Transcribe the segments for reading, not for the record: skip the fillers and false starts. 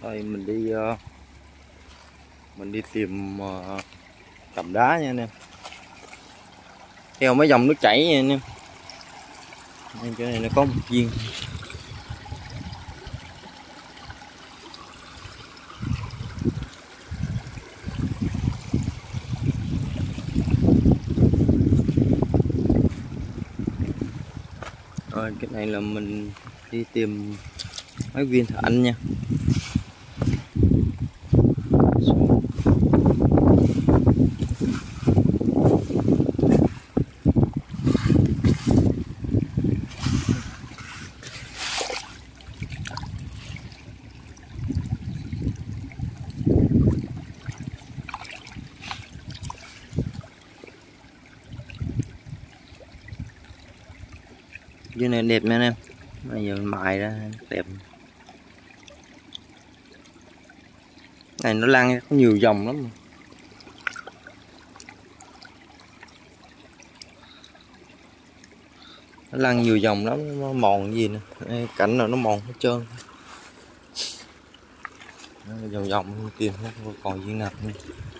Đây mình đi tìm cặp đá nha anh em, theo mấy dòng nước chảy nha anh em. Nên chỗ này nó có một viên. Rồi cái này là mình đi tìm mấy viên thạch anh nha. Viên này đẹp nha anh em, bây giờ mình mài ra đẹp. Này nó lăn có nhiều dòng lắm. Nó lăn nhiều dòng lắm, nó mòn gì nè, cảnh nào nó mòn hết trơn. Vòng vòng tìm không còn viên nào nữa.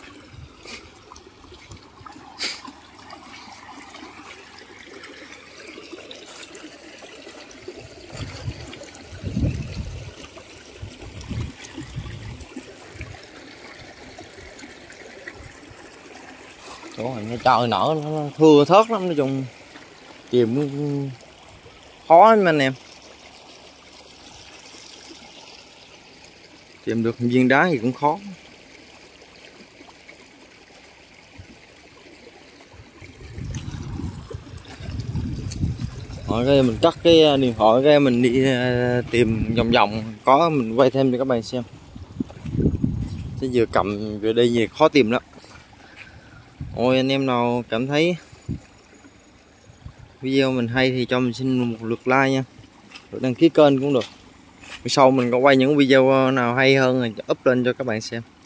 Chỗ này trời nở nó thưa thớt lắm, nói chung tìm khó lắm anh em. Tìm được viên đá thì cũng khó. Rồi cái mình cắt cái điện thoại, cái mình đi tìm vòng vòng, có mình quay thêm cho các bạn xem. Chứ vừa cầm vừa đi về khó tìm lắm. Ôi anh em nào cảm thấy video mình hay thì cho mình xin một lượt like nha, rồi đăng ký kênh cũng được. Sau mình có quay những video nào hay hơn rồi up lên cho các bạn xem.